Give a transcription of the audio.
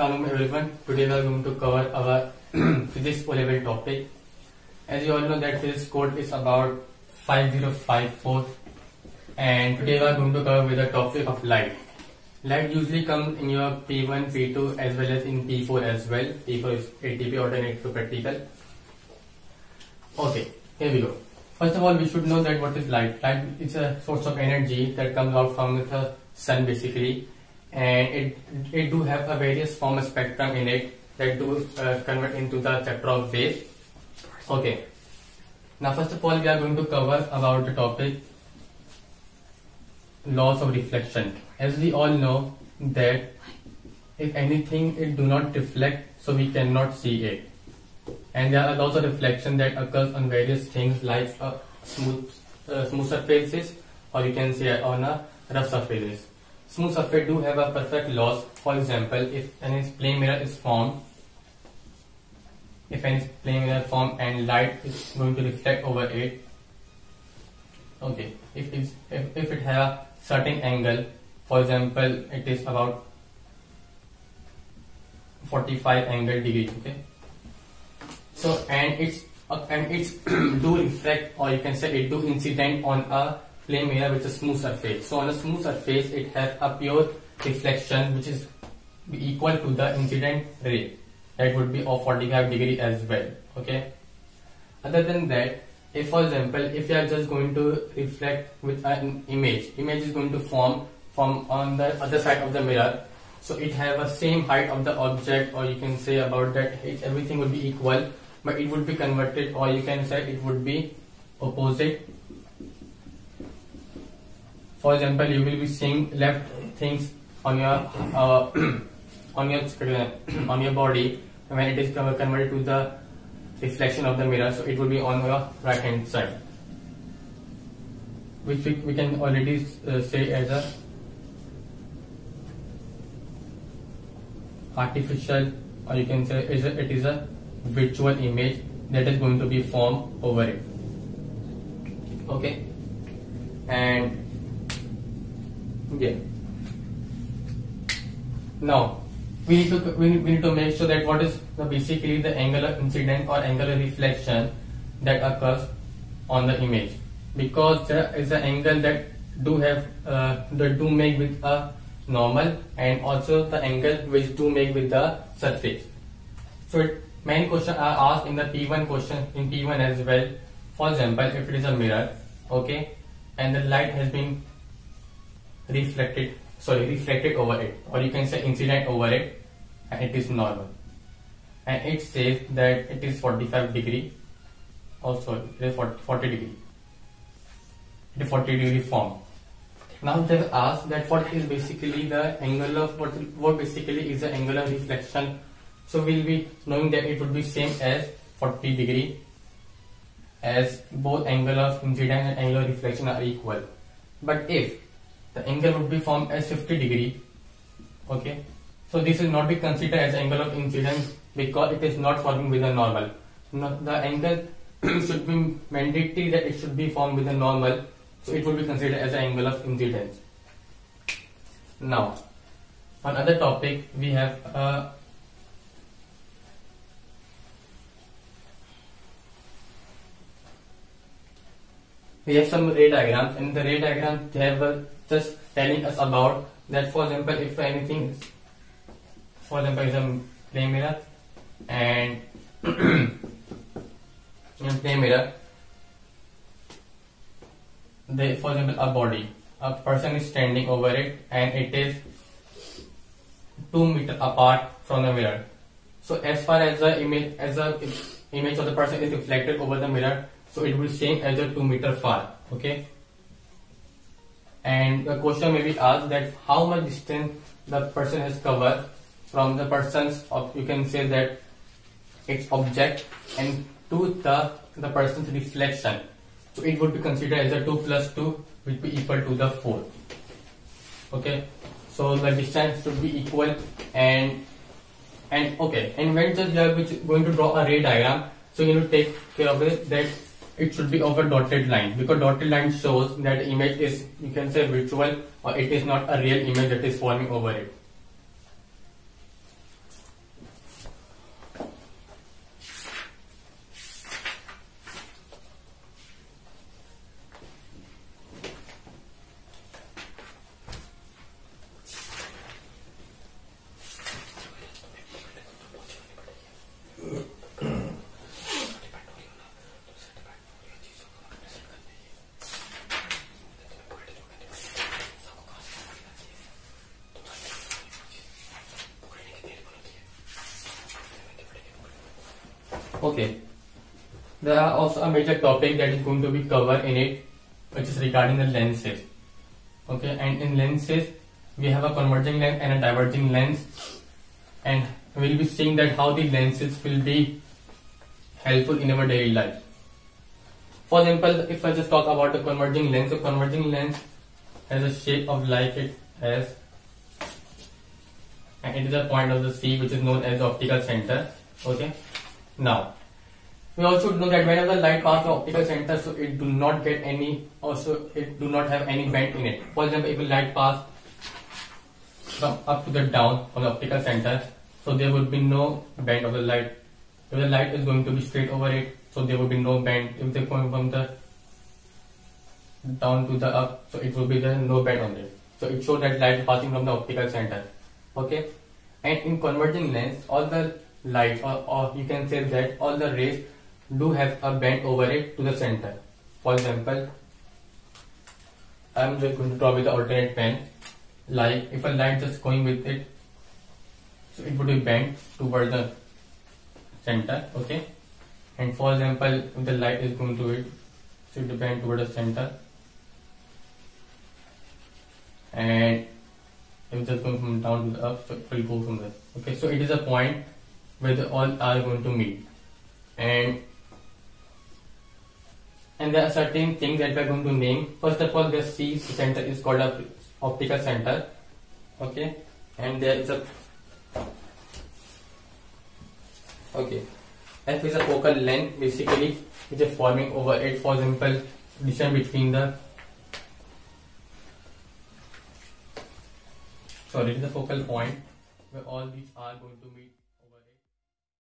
Assalamu everyone. Today we are going to cover our physics O-level topic. As you all know that physics code is about 5054, and today we are going to cover with the topic of light. Light usually comes in your P1, P2 as well as in P4 as well. P4 is ATP, alternate to practical. Okay, here we go. First of all, we should know that what is light. Light is a source of energy that comes out from the sun basically, and it do have a various form spectrum in it that do convert into the chapter of waves. Okay. Now first of all, we are going to cover about the topic laws of reflection. As we all know that if anything it do not reflect, so we cannot see it. And there are laws of reflection that occurs on various things like smooth surfaces, or you can say on a rough surfaces. Smooth surface do have a perfect laws. For example, if any plane mirror is formed, and light is going to reflect over it. Okay, if it has a certain angle, for example, it is about 45 angle degree. Okay, so and it's do reflect, or you can say it do incident on a plane mirror with a smooth surface. So on a smooth surface, it has a pure reflection which is equal to the incident ray. That would be of 45 degree as well. Okay. Other than that, if for example, if you are just going to reflect with an image is going to form from on the other side of the mirror. So it have a same height of the object, or you can say about that everything would be equal, but it would be converted, or you can say it would be opposite. For example, you will be seeing left things on your on your body when it is converted to the reflection of the mirror. So it will be on your right hand side, which we can already say as a artificial, or you can say it is a virtual image that is going to be formed over it. Okay, and yeah, now we need to make sure that what is basically the angular incident or angular reflection that occurs on the image, because there is an angle that do have that do make with a normal, and also the angle which do make with the surface. So many questions are asked in the P1 question, in P1 as well. For example, if it is a mirror, okay, and the light has been reflected over it, or you can say incident over it, and it is normal, and it says that it is 45 degree, also it is 40 degree, it is 40 degree form. Now they have asked that what is basically the angle of what basically is the angular reflection. So we'll be knowing that it would be same as 40 degree, as both angle of incident and angular reflection are equal. But if the angle would be formed as 50 degree, okay, so this will not be considered as angle of incidence because it is not forming with a normal. The angle should be mandatory that it should be formed with a normal, so it will be considered as an angle of incidence. Now, on other topic, we have some ray diagrams. In the ray diagram, they have just telling us about that. For example, if anything, for example, is a plane mirror, and in plane mirror, for example, a person is standing over it, and it is 2 meters apart from the mirror. So as far as the image of the person is reflected over the mirror, so it will be same as a 2 meter far. Okay, and the question may be asked that how much distance the person has covered from the person's, of you can say that its object, and to the person's reflection. So it would be considered as a 2 plus 2 will be equal to the 4. Okay, so the distance should be equal, and okay, and when just we are going to draw a ray diagram, so you need to take care of it that it should be over dotted line, because dotted line shows that the image is, you can say, virtual, or it is not a real image that is forming over it. Okay. There are also a major topic that is going to be covered in it, which is regarding the lenses. Okay, and in lenses we have a converging lens and a diverging lens, and we'll be seeing that how the lenses will be helpful in our daily life. For example, if I just talk about the converging lens, the converging lens has a shape of like it has, and it is a point of the C which is known as the optical center. Okay. Now, we also know that whenever the light passes the optical center, so it do not get any, also it do not have any bend in it. For example, if a light pass from up to the down from the optical center, so there would be no bend of the light. If the light is going to be straight over it, so there would be no bend. If they're going from the down to the up, so it will be the no bend on it. So it shows that light passing from the optical center. Okay, and in converging lens, all the light, or you can say that all the rays do have a bend over it to the center. For example, I am just going to draw with the alternate pen. Like if a light just going with it, so it would be bent towards the center. Okay, and for example, if the light is going to it, so it will bend towards the center, and if it's just going from down to the up, so it will go from there. Okay, so it is a point where the all are going to meet, and there are certain things that we are going to name. First of all, the C center is called a optical center. Okay, and there is a F is a focal length, basically which is forming over it. For example, distance between the it is a focal point where all these are going to meet.